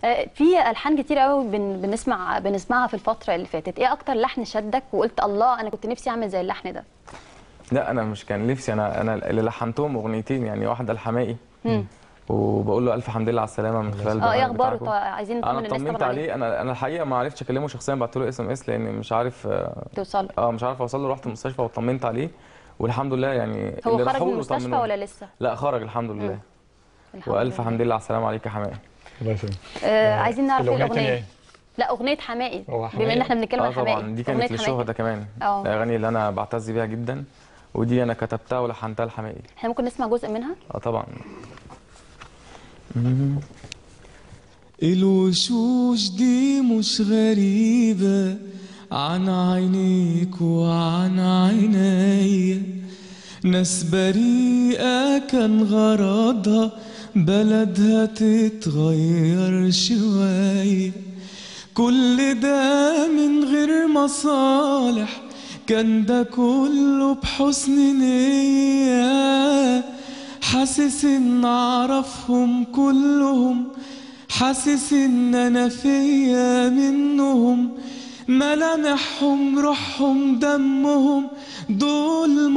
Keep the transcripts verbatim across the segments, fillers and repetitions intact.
في الحان كتير قوي بن بنسمع بنسمعها في الفتره اللي فاتت، ايه اكتر لحن شدك وقلت الله انا كنت نفسي اعمل زي اللحن ده؟ لا انا مش كان نفسي، انا انا اللي لحنتهم اغنيتين، يعني واحده الحماقي وبقول له الف حمد لله على السلامه من خلال اه ايه اخباره؟ طيب عايزين نطمن الناس. انا طمنت عليه، انا انا الحقيقه ما عرفتش اكلمه شخصيا، بعت له اس ام اس لان مش عارف توصل اه مش عارف اوصل له. رحت المستشفى وطمنت عليه والحمد لله. يعني هو خرج من المستشفى ولا لسه؟ لا خرج الحمد لله. الحمد والف لله. حمد لله على السلامه عليك يا حماقي. الله يسلمك. آه عايزين نعرف ايه الاغنيه؟ الاغنيه؟ لا اغنيه حماقي، بما ان احنا بنتكلم عن حماقي. اه طبعا دي كانت للشهداء كمان، الاغاني اللي انا بعتز بيها جدا، ودي انا كتبتها ولحنتها لحماقي. احنا ممكن نسمع جزء منها؟ اه طبعا. الوشوش دي مش غريبة عن عينيك وعن عينيا، ناس بريئة كان غرضها بلدها تتغير شوية، كل ده من غير مصالح، كان ده كله بحسن نية، حاسس ان اعرفهم كلهم، حاسس ان انا فيا منهم، ملامحهم روحهم دمهم، دول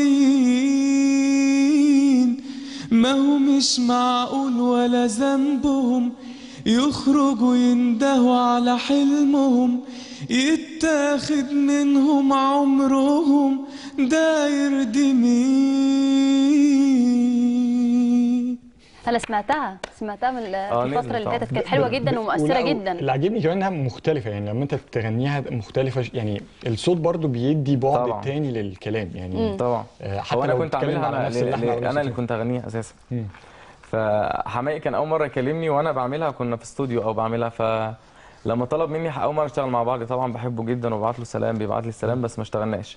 مصريين، ما هو مش معقول ولا ذنبهم يخرجوا يندهوا على حلمهم، يتاخد منهم عمرهم، داير دي مين. انا سمعتها سمعتها من الفتره اللي فاتت، كانت حلوه جدا ومؤثره جدا. اللي عاجبني كمان انها مختلفه، يعني لما انت تغنيها مختلفه، يعني الصوت برضو بيدي بعد طبعا تاني للكلام يعني. مم. طبعا حتى انا لو كنت عاملها انا, أنا اللي كنت اغنيها اساسا. مم. فحماقي كان اول مره يكلمني وانا بعملها، كنا في استوديو او بعملها، فلما طلب مني اول مره اشتغل مع بعض، طبعا بحبه جدا وببعت له سلام، بيبعت لي السلام بس ما اشتغلناش.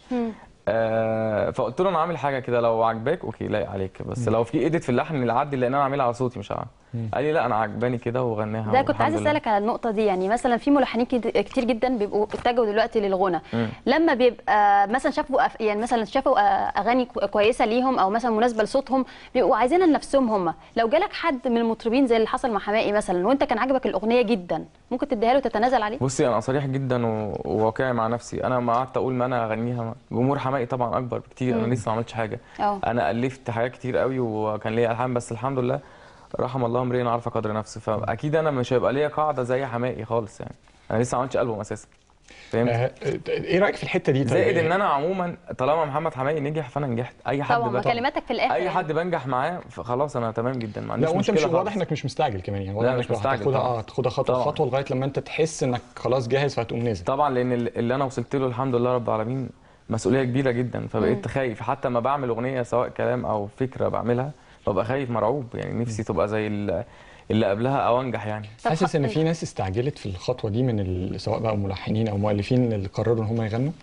آه فقلت له انا عامل حاجه كده لو عجباك اوكي لايق عليك، بس مم. لو في ايديت في اللحن اللي عدي لان انا عاملها على صوتي مش عارف. قال لي لا انا عجباني كده وغناها. ده كنت عايز اسالك على النقطه دي، يعني مثلا في ملحنين كتير جدا بيبقوا اتجهوا دلوقتي للغنى، لما بيبقى مثلا شافوا يعني مثلا شافوا اغاني كويسه ليهم او مثلا مناسبه لصوتهم بيبقوا عايزينها لنفسهم هم، لو جالك حد من المطربين زي اللي حصل مع حماقي مثلا وانت كان عاجبك الاغنيه جدا، ممكن تديها له وتتنازل عليه؟ بصي انا صريح جدا وواقعي مع نفسي، انا ما قعدت اقول ما انا اغنيها، جمهور حماقي طبعا اكبر بكتير، انا لسه ما عملتش حاجه. أوه. انا الفت حاجات كتير قوي وكان ليا الحان، بس الحمد لله رحم الله امرئ عارف قدر نفسه، فاكيد انا مش هيبقى ليا قاعده زي حماقي خالص، يعني انا لسه ما عملتش البوم اساسا. فهمت؟ آه ايه رايك في الحته دي؟ زائد ان انا عموما طالما محمد حماقي نجح فانا نجحت، اي حد طبعا كلماتك في الاخر اي حد بنجح معاه خلاص انا تمام جدا، ما عنديش مشكله. لا وانت مش واضح انك مش مستعجل كمان، يعني واضح انك هتاخدها اه تاخدها خطوه طبعا. خطوه لغايه لما انت تحس انك خلاص جاهز فهتقوم نازل. طبعا لان اللي انا وصلت له الحمد لله رب العالمين مسؤوليه كبيره جدا، فبقيت خايف حتى ما بعمل اغنيه سواء كلام او فكره بعملها ببقى خايف مرعوب، يعني نفسي تبقى زي اللي قبلها او انجح. يعني حاسس ان في ناس استعجلت في الخطوه دي من سواء بقى ملحنين او مؤلفين اللي قرروا ان هم يغنوا؟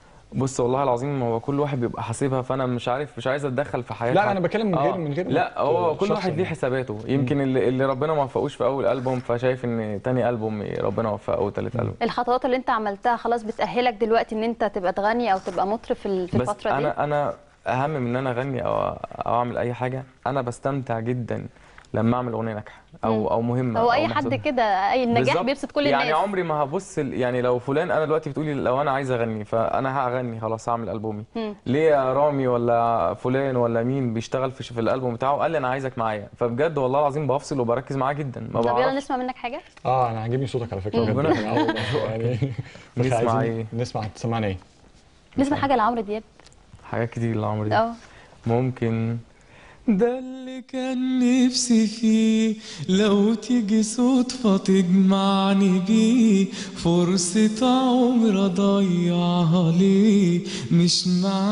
بص والله العظيم هو كل واحد بيبقى حاسبها، فانا مش عارف مش عايز اتدخل في حياته. لا انا بتكلم من غير آه. من غير لا هو كل واحد ليه حساباته، يمكن اللي, اللي ربنا ما وفقوش في اول البوم فشايف ان تاني البوم ربنا وفقه او تالت البوم. الخطوات اللي انت عملتها خلاص بتاهلك دلوقتي ان انت تبقى تغني او تبقى مطرب في في الفتره دي؟ بس انا انا اهم من ان انا اغني او او اعمل اي حاجه، انا بستمتع جدا لما اعمل اغنيه ناجحه او او مهمه. هو اي حد كده اي النجاح بيبسط كل الناس، يعني عمري ما هبص يعني لو فلان، انا دلوقتي بتقولي لو انا عايز اغني فانا هغني خلاص هعمل البومي، ليه يا رامي ولا فلان ولا مين بيشتغل في, في الالبوم بتاعه قال لي انا عايزك معايا، فبجد والله العظيم بفصل وبركز معاه جدا. ما طب يلا نسمع منك حاجه. اه انا عاجبني صوتك على فكره بجد يعني. نسمع ايه؟ نسمع تسمعنا ايه؟ نسمع حاجه لعمرو دياب. حاجات كتير لعمرو دياب. اه ممكن ده اللي كان نفسي فيه، لو تيجي صدفة تجمعني بيه، فرصة عمر أضيعها ليه، مش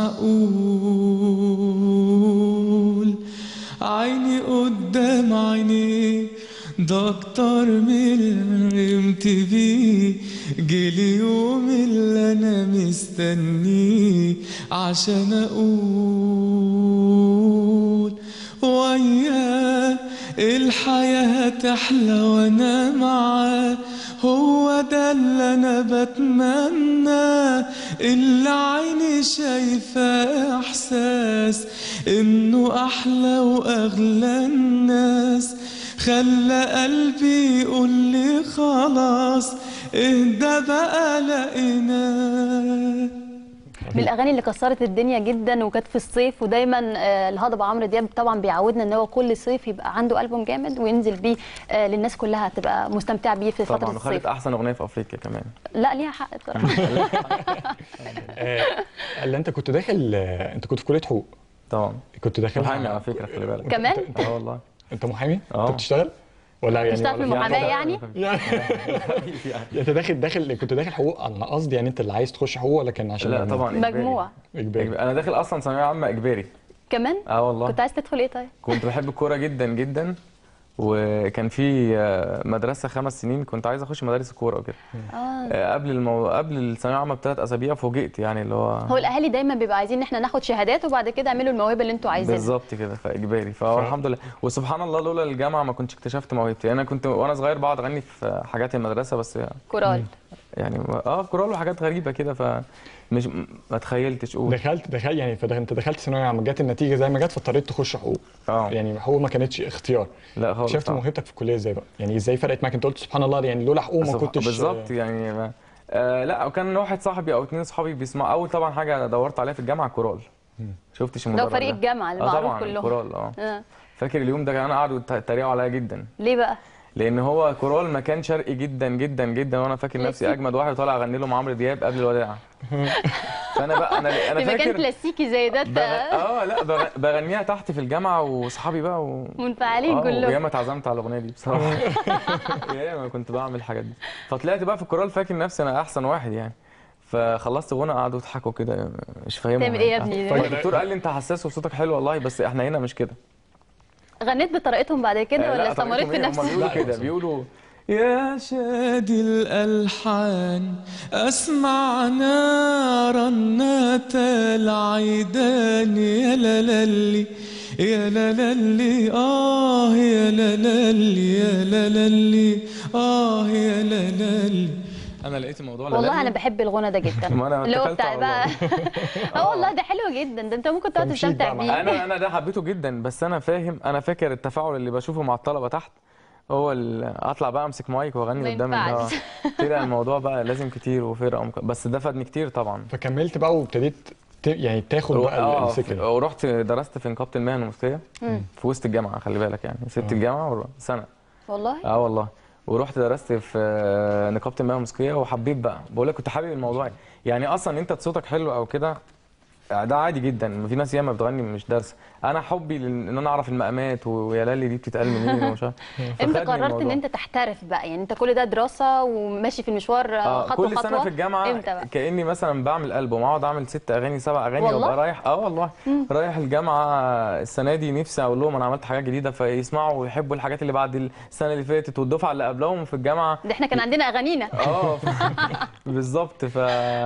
معقول عيني قدام عينيه، ده أكتر من اللي حلمت بيه، جيلي يوم اللي أنا مستنيه عشان أقول وياه الحياة هتحلى وانا معاه، هو ده اللي انا بتمناه، اللي عيني شايفاه احساس انه احلى واغلى الناس، خلى قلبي يقول لي قلبي خلاص اهدى بقى لقيناه. من الاغاني اللي كسرت الدنيا جدا وكانت في الصيف، ودايما الهضبه عمرو دياب طبعا بيعودنا ان هو كل صيف يبقى عنده البوم جامد وينزل بيه للناس كلها تبقى مستمتعه بيه في فتره الصيف. طبعا وخدت احسن اغنيه في افريقيا كمان. لا ليها حق بصراحه. اللي انت كنت داخل، انت كنت في كليه حقوق طبعا. كنت داخل محامي على فكره، خلي بالك. كمان؟ اه والله. انت محامي؟ اه. انت بتشتغل؟ ولا يعني بتشتغل في المحاماه يعني؟ يعني انت داخل داخل كنت داخل حقوق، انا قصدي يعني انت اللي عايز تخش حقوق ولا كان عشان لا طبعا مجموع اجباري؟ انا داخل اصلا ثانويه عامه اجباري كمان. اه والله. كنت عايز تدخل ايه طيب؟ كنت بحب الكوره جدا جدا، وكان في مدرسه خمس سنين كنت عايز اخش مدارس الكوره وكده. اه قبل المو... قبل الثانويه العامه بثلاث اسابيع فوجئت يعني اللي هو هو الاهالي دايما بيبقى عايزين ان احنا ناخد شهادات وبعد كده اعملوا الموهبه اللي انتوا عايزينها. بالظبط كده، فاجباري. فالحمد لله وسبحان الله لولا الجامعه ما كنتش اكتشفت موهبتي. انا كنت وانا صغير بقعد اغني في حاجات المدرسه بس كورال يعني اه كورال وحاجات غريبه كده، ف مش ما تخيلتش قول. دخلت دخل يعني فانت دخلت ثانويه عامه، جت النتيجه زي ما جت فاضطريت تخش حقوق. اه يعني حقوق ما كانتش اختيار. لا خالص. شفت موهبتك في الكليه ازاي بقى؟ يعني ازاي فرقت معاك؟ انت قلت سبحان الله يعني لولا حقوق ما كنتش بالظبط يعني ما... آه لا وكان واحد صاحبي او اثنين صحابي بيسمعوا. اول طبعا حاجه دورت عليها في الجامعه كورال. شفتش المدرج ده فريق الجامعه المعروف كلهم. كورال اه. آه. فاكر اليوم ده كانوا قعدوا يتريقوا عليا جدا. ليه بقى؟ لان هو كورال مكان شرقي جدا جدا جدا، وانا فاكر نفسي اجمد واحد وطالع اغني لهم عمرو دياب قبل الوداع. فانا بقى انا انا فاكر مكان كلاسيكي زي ده. بغ... اه لا بغنيها تحت في الجامعه واصحابي بقى و... منفعلين آه كلهم. وياما اتعزمت على الاغنيه دي بصراحه. ياما كنت بعمل الحاجات دي. فطلعت بقى في الكورال فاكر نفسي انا احسن واحد يعني. فخلصت غنى قعدوا يضحكوا كده مش فاهمهم. تعمل ايه يا ابني؟ فالدكتور قال لي انت حساس وصوتك حلو والله، بس احنا هنا مش كده. غنيت بطريقتهم بعد كده ولا استمريت في نفس؟ هم بيقولوا كده، بيقولوا يا شادي الألحان أسمع نارا نات العيدان يا لالي يا لالي آه يا لالي يا لالي آه يا لالي. انا لقيت الموضوع والله انا بحب الغنى ده جدا. اللي هو بتاع بقى اه والله ده حلو جدا، ده انت ممكن تقعد تستمتع بيه. انا انا ده حبيته جدا، بس انا فاهم انا فاكر التفاعل اللي بشوفه مع الطلبه تحت هو اطلع بقى امسك مايك واغني قدام الناس. طلع الموضوع بقى لازم كتير وفرقه ومك... بس ده فادني كتير طبعا. فكملت بقى وابتديت ت... يعني تاخد بقى آه الفكره. ورحت درست في نقابه المهن المفتيه في وسط الجامعه، خلي بالك يعني سبت الجامعه سنه. والله؟ اه والله. ورحت درست في نقابه المهن الموسيقيه وحبيت بقى، بقول لك كنت حابب الموضوع يعني. اصلا انت صوتك حلو او كده ده عادي جدا، في ناس ياما بتغني مش دارسه. انا حبي ان انا اعرف المقامات ويا لالي دي بتتقال منين ومش عارف. انت قررت ان انت تحترف بقى يعني؟ انت كل ده دراسه وماشي في المشوار آه خطوه كل خطوه. سنه في الجامعه كاني مثلا بعمل البوم اقعد اعمل ست اغاني سبع اغاني وابقى رايح اه والله مم. رايح الجامعه السنه دي نفسي اقول لهم انا عملت حاجات جديده فيسمعوا ويحبوا الحاجات اللي بعد السنه اللي فاتت والدفعه اللي قبلهم في الجامعه. ده احنا كان عندنا اغانينا اه بالظبط. ف...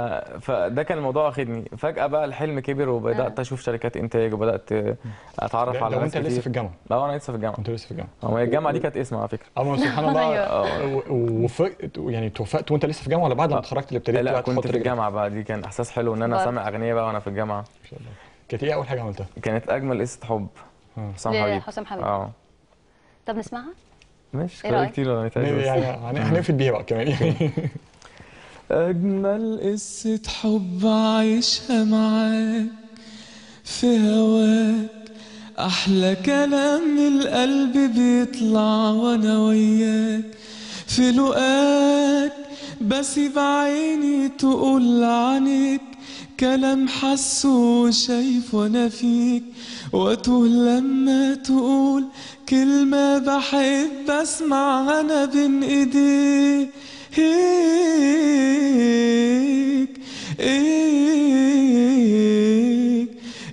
فده كان الموضوع واخدني فجاه بقى الحلم كبر وبدات اشوف شركات انتاج وبدات اتعرف على ناس كتير. انت لسه في الجامعه؟ لا انا لسه في الجامعه. انت لسه في الجامعه؟ هو الجامعه دي كانت اسمها على فكره. اه سبحان الله. وفقت يعني توفقت وانت لسه في الجامعه ولا بعد ما اتخرجت اللي ابتديت؟ لا كنت في الجامعه بقى، دي كان احساس حلو ان انا سامع اغنيه بقى وانا في الجامعه. ما شاء الله. كانت ايه اول حاجه عملتها؟ كانت اجمل قصه حب حسام حبيب. حسام حبيب اه. طب نسمعها؟ ماشي كده كتير ولا نتعجب يعني هنقفل بيها بقى كمان. أجمل قصة حب عايشها معاك في هواك، أحلى كلام من القلب بيطلع وأنا وياك في لقاك، بسيب عيني تقول عنك كلام حسه وشايف وأنا فيك، وأتوه لما تقول كلمة بحب أسمع أنا بين إيديك. هيك هيك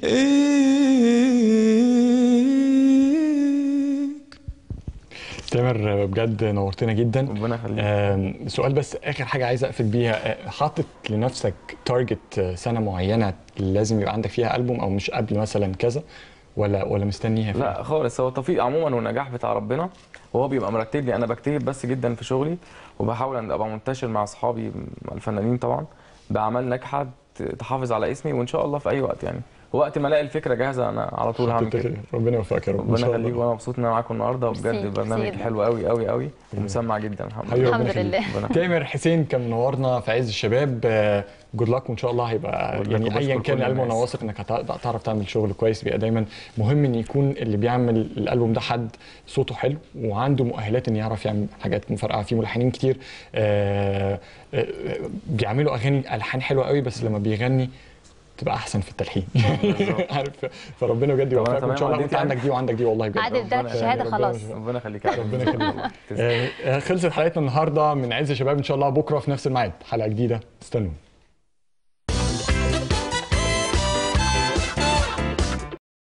هيك. تامر بجد نورتنا جدا. ربنا يخليك. سؤال بس اخر حاجه عايز اقفل بيها، حاطط لنفسك تارجت سنه معينه لازم يبقى عندك فيها البوم او مش قبل مثلا كذا ولا ولا مستنيها فيها؟ لا خالص، هو التوفيق عموما والنجاح بتاع ربنا وهو بيبقى مرتب لي. انا بجتهد بس جدا في شغلي وبحاول ان ابقى منتشر مع اصحابي الفنانين طبعا باعمال ناجحه تحافظ على اسمي، وان شاء الله في اي وقت يعني وقت ما الاقي الفكره جاهزه انا على طول هعمل كده. ربنا يوفقك يا رب. ربنا يخليك، وانا مبسوط ان انا معاكم النهارده، وبجد برنامج حلو قوي قوي قوي ومسمع جدا. الحمد لله. الحمد لله. تامر حسين كان منورنا في عز الشباب. جود لك، وان شاء الله هيبقى يعني ايا كان الالبوم انا واثق انك هتعرف تعمل شغل كويس. بيبقى دايما مهم ان يكون اللي بيعمل الالبوم ده حد صوته حلو وعنده مؤهلات ان يعرف يعمل حاجات مفرقعه. في ملحنين كتير آآ آآ بيعملوا اغاني الحان حلوه قوي، بس لما بيغني تبقى احسن في التلحين. عارف، فربنا بجد يوفقك ان شاء الله. وانت عندك دي وعندك دي والله بجد. عادل ده الشهاده خلاص. ربنا يخليك. ربنا يخليك. خلصت حلقتنا النهارده من عز شباب. ان شاء الله بكره في نفس الميعاد حلقه جديده، استنوا.